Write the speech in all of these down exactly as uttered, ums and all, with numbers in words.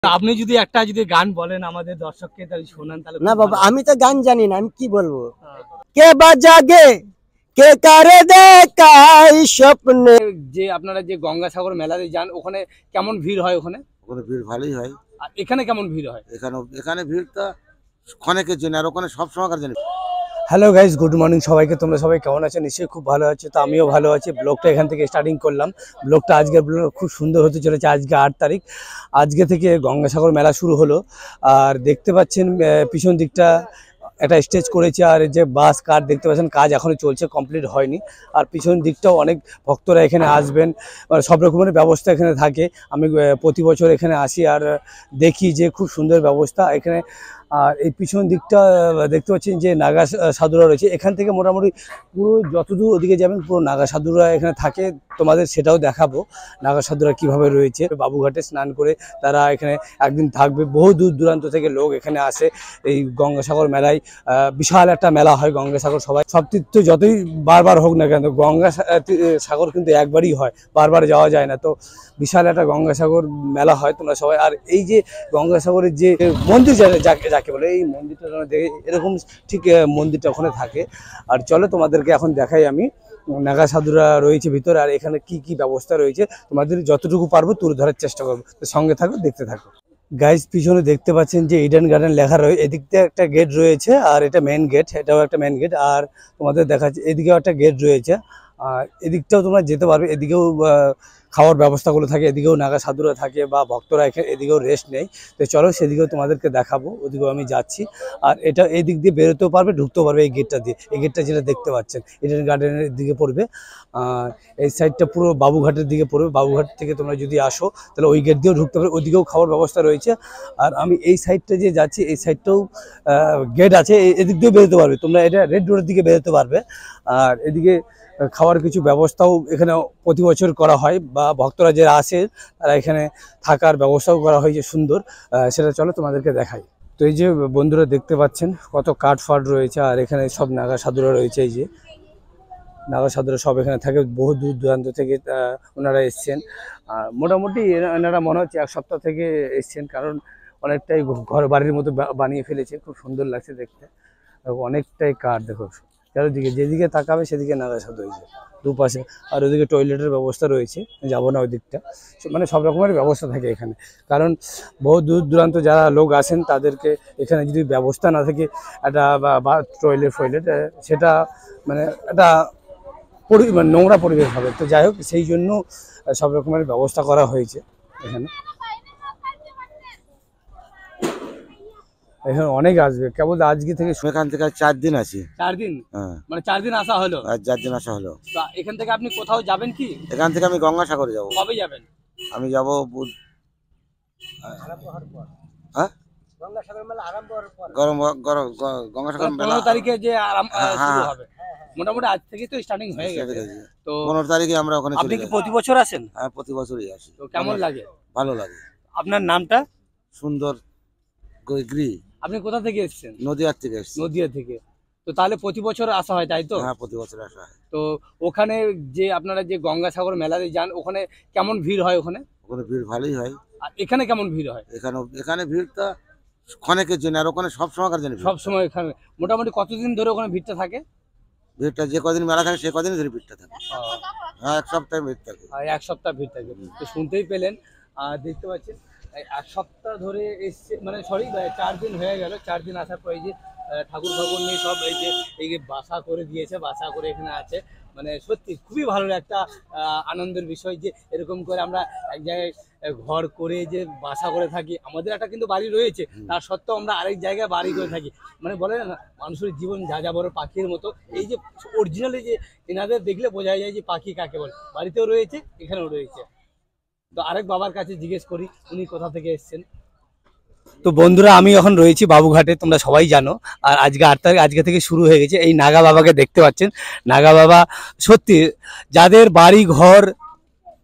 আপনি যদি একটা যদি গান বলেন আমাদের দর্শককে তাহলে শোনান তাহলে না বাবা আমি তো গান জানি না, আমি কি বলবো? কে বাজাগে কে কারে দেখাই স্বপ্নে। যে আপনারা যে গঙ্গাসাগর মেলাতে যান ওখানে কেমন ভিড় হয়? ওখানে ওখানে ভিড় ভালোই হয়। আর এখানে কেমন ভিড় হয়? এখানে এখানে ভিড়টা ক্ষণেকের জন্য, আর ওখানে সব সময়কার জন্য। হ্যালো গাইজ, গুড মর্নিং সবাইকে। তোমরা সবাই কেমন আছো? নিশ্চয়ই খুব ভালো আছো। তো আমিও ভালো আছি। ব্লগটা এখান থেকে স্টার্টিং করলাম। ব্লগটা আজকের ব্লগ খুব সুন্দর হতে চলেছে। আজকে আট তারিখ, আজকে থেকে গঙ্গাসাগর মেলা শুরু হলো। আর দেখতে পাচ্ছেন পিছন দিকটা একটা স্টেজ করেছে, আর যে বাস কার দেখতে পাচ্ছেন কাজ এখনো চলছে, কমপ্লিট হয়নি। আর পিছন দিকটাও অনেক ভক্তরা এখানে আসবেন, সব রকমের ব্যবস্থা এখানে থাকে। আমি প্রতি বছর এখানে আসি আর দেখি যে খুব সুন্দর ব্যবস্থা এখানে। আর এই পিছন দিকটা দেখতে পাচ্ছেন যে নাগা সাধুরা রয়েছে। এখান থেকে মোটামুটি পুরো যতদূর ওদিকে যাবেন পুরো নাগা সাধুরা এখানে থাকে। তোমাদের সেটাও দেখাবো নাগা সাধুরা কীভাবে রয়েছে। বাবুঘাটে স্নান করে তারা এখানে একদিন থাকবে। বহু দূর দূরান্ত থেকে লোক এখানে আসে এই গঙ্গাসাগর মেলায়। বিশাল একটা মেলা হয় গঙ্গাসাগর। সবাই সব তীর্থ যতই বারবার হোক না কেন, গঙ্গা সাগর কিন্তু একবারই হয়, বারবার যাওয়া যায় না। তো বিশাল একটা গঙ্গাসাগর মেলা হয় তোমরা সবাই। আর এই যে গঙ্গাসাগরের যে মন্দির যাকে যাকে বলে, এই মন্দিরটা দেখে এরকম ঠিক মন্দিরটা ওখানে থাকে। আর চলো তোমাদেরকে এখন দেখাই আমি নাগা সাধুরা রয়েছে ভিতরে, আর এখানে কি কি ব্যবস্থা রয়েছে তোমাদের যতটুকু পারবো তুলে ধরার চেষ্টা করবো। তো সঙ্গে থাকো, দেখতে থাকো। গাইজ পিছনে দেখতে পাচ্ছেন যে ইডেন গার্ডেন লেখা রয়েছে। এদিক দিয়ে একটা গেট রয়েছে, আর এটা মেন গেট, এটাও একটা মেন গেট। আর তোমাদের দেখাচ্ছে এদিকেও একটা গেট রয়েছে, আর এদিকটাও তোমরা যেতে পারবে। এদিকেও খাওয়ার ব্যবস্থাগুলো থাকে, এদিকেও নাগা সাধুরা থাকে বা ভক্তরা এখানে এদিকেও রেস্ট নেই। তো চলো সেদিকেও তোমাদেরকে দেখাবো, ওদিকেও আমি যাচ্ছি। আর এটা এই দিক দিয়ে বেরোতেও পারবে, ঢুকতেও পারবে এই গেটটা দিয়ে। এই গেটটা যেটা দেখতে পাচ্ছেন ইডেন গার্ডেনের দিকে পড়বে, আর এই সাইডটা পুরো বাবুঘাটের দিকে পড়বে। বাবুঘাট থেকে তোমরা যদি আসো তাহলে ওই গেট দিয়েও ঢুকতে পারবে, ওইদিকেও খাওয়ার ব্যবস্থা রয়েছে। আর আমি এই সাইডটা যে যাচ্ছি এই সাইডটাও গেট আছে, এদিক দিয়েও বেরোতে পারবে তোমরা। এটা রেড রোডের দিকে বেরোতে পারবে। আর এদিকে খাওয়ার কিছু ব্যবস্থাও এখানে প্রতি বছর করা হয়, বা ভক্তরা যারা আসে তারা এখানে থাকার ব্যবস্থাও করা হয়েছে সুন্দর। সেটা চলো তোমাদেরকে দেখাই। তো এই যে বন্ধুরা দেখতে পাচ্ছেন কত কাঠ ফাট রয়েছে, আর এখানে সব নাগা সাধুরা রয়েছে। এই যে নাগা সাধুরা সব এখানে থাকে, বহু দূর দূরান্ত থেকে ওনারা এসছেন। আর মোটামুটি এনারা মনে হচ্ছে এক সপ্তাহ থেকে এসছেন, কারণ অনেকটাই ঘর বাড়ির মতো বানিয়ে ফেলেছে। খুব সুন্দর লাগছে দেখতে, অনেকটাই কাঠ। দেখো চারিদিকে যেদিকে তাকাবে সেদিকে নাগা সাধু হয়েছে দুপাশে। আর ওদিকে টয়লেটের ব্যবস্থা রয়েছে, যাবো না ওই দিকটা। মানে সব রকমের ব্যবস্থা থাকে এখানে, কারণ বহু দূর দূরান্ত যারা লোক আসেন তাদেরকে এখানে যদি ব্যবস্থা না থাকে একটা বা টয়লেট ফয়লেট, সেটা মানে একটা পরি মানে নোংরা পরিবেশ হবে। তো যাই হোক, সেই জন্য সব রকমের ব্যবস্থা করা হয়েছে এখানে। এখানে অনেক আসবে, কেবল আজকে থেকে এখান থেকে চার দিন আছি। চার দিন হ্যাঁ, মানে চার দিন আসা হলো। আর চার দিন আসা হলো। এখান থেকে আপনি কোথাও যাবেন কি? এখান থেকে আমি গঙ্গাসাগরে যাবো। কবে যাবেন? আমি যাবো হ্যাঁ গঙ্গাসাগর মেলা আরম্ভ হওয়ার পর, গরম গরম গঙ্গাসাগর মেলা পনেরো তারিখে যে শুরু হ্যাঁ হবে। মোটামুটি আজ থেকে তো স্টার্টিং হয়ে গেছে। তো পনেরো তারিখে আমরা ওখানে আপনি কি প্রতি বছর আসেন? হ্যাঁ, প্রতি বছরই আসি। তো কেমন লাগে? ভালো লাগে। আপনার নামটা? সুন্দর গ্রি। আপনি কোথা থেকে এসেছেন? নদিয়া থেকে এসেছি। নদিয়া থেকে। তো তাহলে প্রতি বছর আসা হয়, তাই তো? হ্যাঁ, প্রতি বছর আসা হয়। তো ওখানে যে আপনারা যে গঙ্গাসাগর মেলাতে যান ওখানে কেমন ভিড় হয়? ওখানে ওখানে ভিড় ভালোই হয়। আর এখানে কেমন ভিড় হয়? এখানে এখানে ভিড়টা ক্ষণেকের জন্য, আর ওখানে সব সময়কার জন্য। সব সময় এখানে মোটামুটি কতদিন ধরে ওখানে ভিড়টা থাকে? ভিড়টা যে কদিন মেলা থাকে সে কদিন ধরে ভিড়টা থাকে। হ্যাঁ, এক সপ্তাহ ভিড় থাকে। এক সপ্তাহ ভিড় থাকে। তো শুনতেই পেলেন, আর দেখতে পাচ্ছেন এক সপ্তাহ ধরে এসছে, মানে সরি চার দিন হয়ে গেল। চার দিন আসার পর এই যে ঠাকুর ঠাকুর নিয়ে সব এই যে এই যে বাসা করে দিয়েছে, বাসা করে এখানে আছে। মানে সত্যি খুবই ভালো একটা আনন্দের বিষয় যে এরকম করে আমরা এক জায়গায় ঘর করে যে বাসা করে থাকি। আমাদের একটা কিন্তু বাড়ি রয়েছে, তার সত্ত্বেও আমরা আরেক জায়গায় বাড়ি করে থাকি। মানে বলে না মানুষের জীবন যা যা বড় পাখির মতো। এই যে অরিজিনালি যে এনাদের দেখলে বোঝা যায় যে পাখি কাকে বলে। বাড়িতেও রয়েছে, এখানেও রয়েছে। তো আরেক বাবার কাছে জিজ্ঞেস করি উনি কোথা থেকে এসেছেন। তো বন্ধুরা আমি এখন রয়েছি বাবুঘাটে, তোমরা সবাই জানো। আর আজকে আট তারিখ, আজকে থেকে শুরু হয়ে গেছে। এই নাগা বাবাকে দেখতে পাচ্ছেন। নাগা বাবা সত্যি যাদের বাড়ি ঘর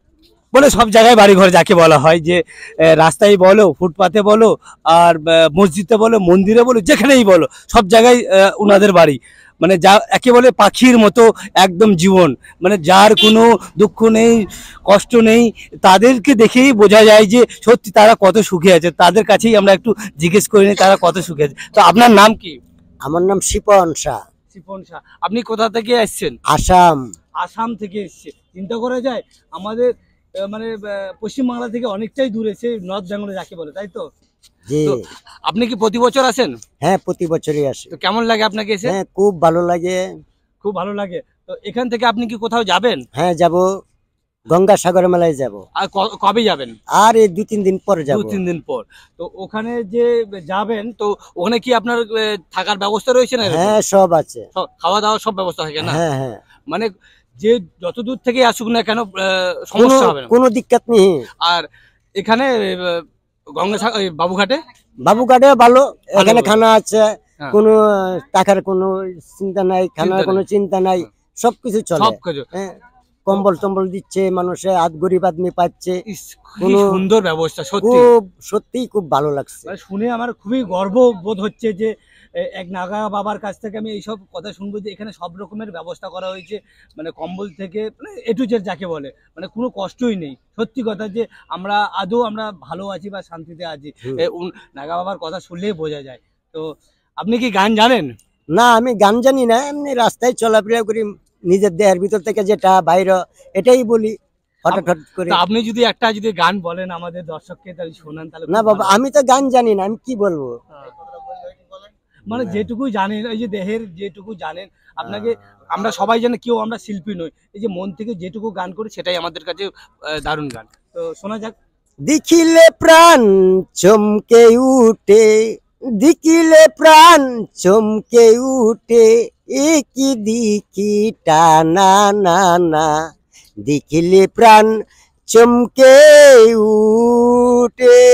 বলে সব জায়গায় বাড়ি ঘর যাকে বলা হয় যে আহ, রাস্তায় বলো, ফুটপাতে বলো, আর আহ, মসজিদে বলো, মন্দিরে বলো, যেখানেই বলো, সব জায়গায় আহ, উনাদের বাড়ি। মানে যা একে বলে পাখির মতো একদম জীবন, মানে যার কোনো দুঃখ নেই, কষ্ট নেই, তাদেরকে দেখেই বোঝা যায় যে সত্যি তারা কত সুখে আছে। তাদের কাছেই আমরা একটু জিজ্ঞেস করে নিই তারা কত সুখে আছে। তো আপনার নাম কি? আমার নাম শিপন শাহ, শিপন শাহ। আপনি কোথা থেকে এসেছেন? আসাম। আসাম থেকে এসছে। চিন্তা করা যায় আমাদের আহ, মানে আহ, পশ্চিমবাংলা থেকে অনেকটাই দূরে, সেই নর্থ বেঙ্গলে যাকে বলে, তাই তো? জি তো আপনি কি প্রতি বছর আসেন? হ্যাঁ, প্রতি বছরই আসে। তো কেমন লাগে আপনাকে এসে? হ্যাঁ, খুব ভালো লাগে। খুব ভালো লাগে। তো এখান থেকে আপনি কি কোথাও যাবেন? হ্যাঁ, যাব, গঙ্গাসাগর মেলায় যাব। আর ক- কবে যাবেন? আর এই দুই তিন দিন পর যাব। দু তিন দিন পর। তো ওখানে যে যাবেন, তো ওখানে কি আপনার আহ, থাকার ব্যবস্থা রয়েছে না? এরকম? হ্যাঁ, সব আছে। সব- খাওয়া দাওয়া সব ব্যবস্থা থাকে না? হ্যাঁ হ্যাঁ, মানে যে যত দূর থেকে আসুক না কেন আহ, কোনো সমস্যা হবে না। কোনো দিক্কত নেই। আর এখানে আহ, গঙ্গা ওই বাবুঘাটে বাবুঘাটে ভালো, এখানে ভালো। খানা আছে, হ্যাঁ। কোনো টাকার কোনো চিন্তা নাই, খানার চিন্তা কোনো নেই। চিন্তা নাই, সবকিছু চলে। সব কিছু। হ্যাঁ, কম্বল টম্বল দিচ্ছে মানুষে, হাত গরিব আদমি পাচ্ছে। ইস, কি কোনো- সুন্দর ব্যবস্থা সত্যি। খুব সত্যি খুব ভালো লাগছে। মানে শুনে আমার খুবই গর্ব বোধ হচ্ছে যে এ, এক নাগা বাবার কাছ থেকে আমি এইসব কথা শুনবো যে এখানে সব রকমের ব্যবস্থা করা হয়েছে। মানে কম্বল থেকে মানে এ টু জেড যাকে বলে, মানে কোনো কষ্টই নেই। সত্যি কথা যে আমরা আদৌ আমরা ভালো আছি বা শান্তিতে আছি, হুম। এ, উন- নাগা বাবার কথা শুনলেই বোঝা যায়। তো আপনি কি গান জানেন? না, আমি গান জানি না, এমনি রাস্তায় চলাফেরা করি, নিজের দেহের ভিতর থেকে যেটা বাইরে এটাই বলি হঠাৎ হঠাৎ করে। তো আপনি যদি একটা যদি গান বলেন আমাদের দর্শককে, তাহলে শোনান তাহলে না খুব বাবা, ভালো। আমি তো গান জানি না, আমি কি বলবো। হ্যাঁ। মানে যেটুকু জানেন, এই যে দেহের যেটুকু জানেন, আপনাকে আমরা সবাই জানি কেউ আমরা শিল্পী নই, এই যে মন থেকে যেটুকু গান করি সেটাই আমাদের কাছে আহ, দারুণ গান। তো শোনা যাক। দেখিলে প্রাণ চমকে উঠে, দেখিলে প্রাণ চমকে উঠে, একই দিকি টানা না না, দেখিলে প্রাণ চমকে উঠে।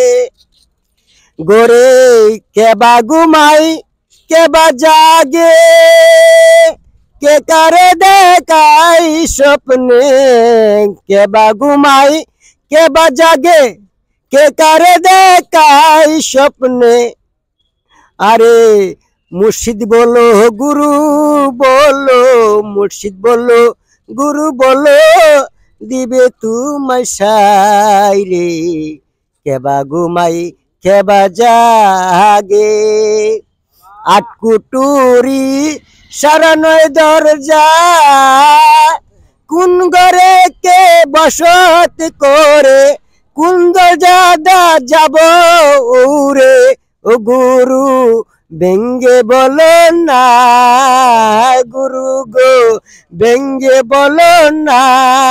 গোরে কেবা ঘুমাই কেবা জাগে, কে কারে দেখাই স্বপ্নে, কেবা ঘুমাই কেবা জাগে, কে কারে দেখাই স্বপ্নে। আরে মুর্শিদ বলো গুরু বলো, মুর্শিদ বলো গুরু বলো, দিবে তোমায় সাই রে, কেবা ঘুমাই কেবা জাগে। আটকুটুরি সারা নয় দরজা, কোন ঘরে কে বসত করে, কোন দরজা দা যাব উরে। ও গুরু ব্যঙ্গে বলো না, গুরু গো ব্যঙ্গে বলো না,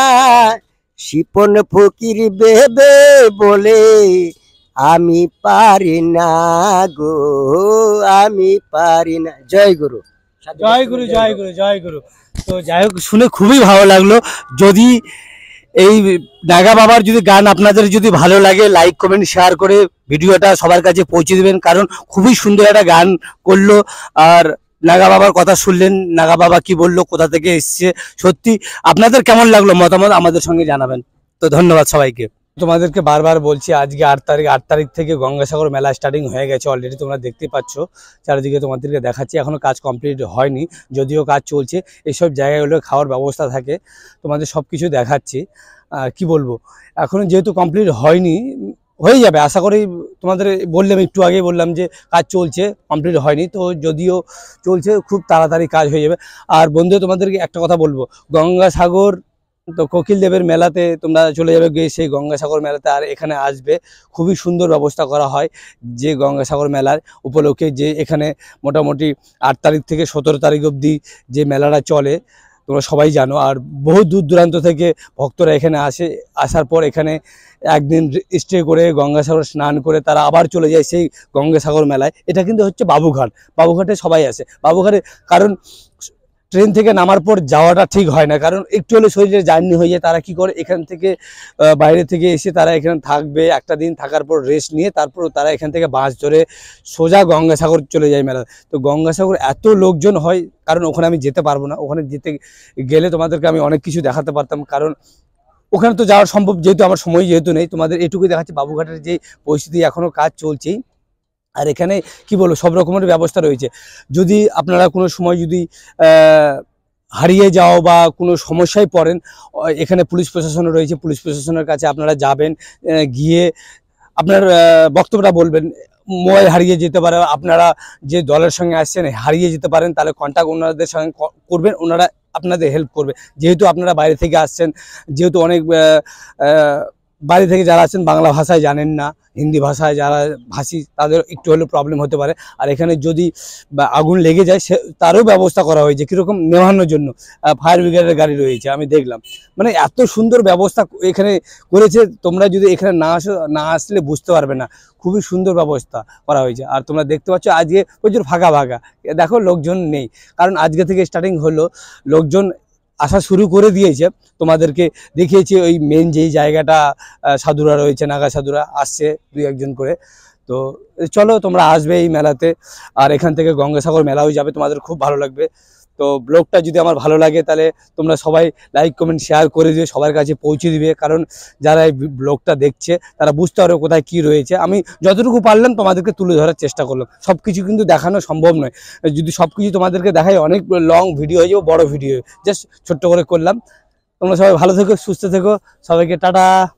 শিপন ফকির বেবে বলে আমি পারি না গো, আমি পারি না। জয় গুরু, জয় গুরু, জয় গুরু, জয় গুরু। তো যাই হোক, শুনে খুবই ভালো লাগলো। যদি এই নাগা বাবার যদি গান আপনাদের যদি ভালো লাগে, লাইক কমেন্ট শেয়ার করে ভিডিওটা সবার কাছে পৌঁছে দেবেন, কারণ খুবই সুন্দর একটা গান করলো। আর নাগা বাবার কথা শুনলেন, নাগা বাবা কি বললো, কোথা থেকে এসছে, সত্যি আপনাদের কেমন লাগলো মতামত আমাদের সঙ্গে জানাবেন। তো ধন্যবাদ সবাইকে। তোমাদেরকে বারবার বলছি, আজকে আট তারিখ আট তারিখ থেকে গঙ্গাসাগর মেলা স্টার্টিং হয়ে গেছে অলরেডি, তোমরা দেখতে পাচ্ছ চারিদিকে, তোমাদেরকে দেখাচ্ছি। এখনো কাজ কমপ্লিট হয়নি, যদিও কাজ চলছে। এইসব জায়গাগুলো খাওয়ার ব্যবস্থা থাকে, তোমাদের সব কিছু দেখাচ্ছি। আর কি বলবো, এখনো যেহেতু কমপ্লিট হয়নি, হয়ে যাবে আশা করি। তোমাদের বললাম, একটু আগে বললাম যে কাজ চলছে, কমপ্লিট হয়নি, তো যদিও চলছে খুব তাড়াতাড়ি কাজ হয়ে যাবে। আর বন্ধু, তোমাদেরকে একটা কথা বলবো, গঙ্গাসাগর তো কোকিল দেবের মেলাতে তোমরা চলে যাবে গিয়ে সেই গঙ্গাসাগর মেলাতে, আর এখানে আসবে। খুবই সুন্দর ব্যবস্থা করা হয় যে গঙ্গাসাগর মেলার উপলক্ষে, যে এখানে মোটামুটি আট তারিখ থেকে সতেরো তারিখ অবধি যে মেলাটা চলে, তোমরা সবাই জানো। আর বহু দূর দূরান্ত থেকে ভক্তরা এখানে আসে, আসার পর এখানে একদিন স্টে করে গঙ্গাসাগর স্নান করে তারা আবার চলে যায় সেই গঙ্গাসাগর মেলায়। এটা কিন্তু হচ্ছে বাবুঘাট, বাবুঘাটে সবাই আসে। বাবুঘাটে কারণ ট্রেন থেকে নামার পর যাওয়াটা ঠিক হয় না, কারণ একটু হলে শরীরে জার্নি হয়ে যায়। তারা কি করে, এখান থেকে বাইরে থেকে এসে তারা এখানে থাকবে, একটা দিন থাকার পর রেস্ট নিয়ে তারপর তারা এখান থেকে বাস ধরে সোজা গঙ্গাসাগর চলে যায় মেলা। তো গঙ্গাসাগর এত লোকজন হয়, কারণ ওখানে আমি যেতে পারবো না। ওখানে যেতে গেলে তোমাদেরকে আমি অনেক কিছু দেখাতে পারতাম, কারণ ওখানে তো যাওয়া সম্ভব, যেহেতু আমার সময় যেহেতু নেই। তোমাদের এটুকুই দেখাচ্ছি বাবুঘাটের যে পরিস্থিতি, এখনো কাজ চলছেই। আর এখানে কি বলবো, সব রকমের ব্যবস্থা রয়েছে। যদি আপনারা কোনো সময় যদি হারিয়ে যাও বা কোনো সমস্যায় পড়েন, এখানে পুলিশ প্রশাসন রয়েছে। পুলিশ প্রশাসনের কাছে আপনারা যাবেন, গিয়ে আপনার বক্তব্যটা বলবেন। মোবাইল হারিয়ে যেতে পারে, আপনারা যে দলের সঙ্গে আসছেন হারিয়ে যেতে পারেন, তাহলে কন্ট্যাক্ট ওনাদের সঙ্গে করবেন, ওনারা আপনাদের হেল্প করবে। যেহেতু আপনারা বাইরে থেকে আসছেন, যেহেতু অনেক বাইরে থেকে যারা আছেন বাংলা ভাষায় জানেন না, হিন্দি ভাষায় যারা ভাষী, তাদের একটু হলেও প্রবলেম হতে পারে। আর এখানে যদি আগুন লেগে যায়, সে তারও ব্যবস্থা করা হয়েছে কীরকম নেভানোর জন্য। ফায়ার ব্রিগেডের গাড়ি রয়েছে, আমি দেখলাম। মানে এত সুন্দর ব্যবস্থা এখানে করেছে, তোমরা যদি এখানে না আসো, না আসলে বুঝতে পারবে না। খুবই সুন্দর ব্যবস্থা করা হয়েছে। আর তোমরা দেখতে পাচ্ছ আজকে প্রচুর ফাঁকা ফাঁকা, দেখো লোকজন নেই, কারণ আজকে থেকে স্টার্টিং হলো, লোকজন আসা শুরু করে দিয়েছে। তোমাদেরকে দেখিয়েছি ওই মেন যেই জায়গাটা, সাধুরা রয়েছে, নাগা সাধুরা আসছে দুই একজন করে। তো চলো তোমরা আসবে এই মেলাতে, আর এখান থেকে গঙ্গাসাগর মেলাও যাবে, তোমাদের খুব ভালো লাগবে। তো ব্লগটা যদি আমার ভালো লাগে, তাহলে তোমরা সবাই লাইক কমেন্ট শেয়ার করে দিবে, সবার কাছে পৌঁছে দিবে, কারণ যারা এই ব্লগটা দেখছে তারা বুঝতে পারবে কোথায় কি রয়েছে। আমি যতটুকু পারলাম তোমাদেরকে তুলে ধরার চেষ্টা করলাম। সব কিছু কিন্তু দেখানো সম্ভব নয়, যদি সব কিছু তোমাদেরকে দেখাই অনেক লং ভিডিও হয়ে যাবে, বড় ভিডিও, জাস্ট ছোট্ট করে করলাম। তোমরা সবাই ভালো থেকো, সুস্থ থেকো, সবাইকে টাটা।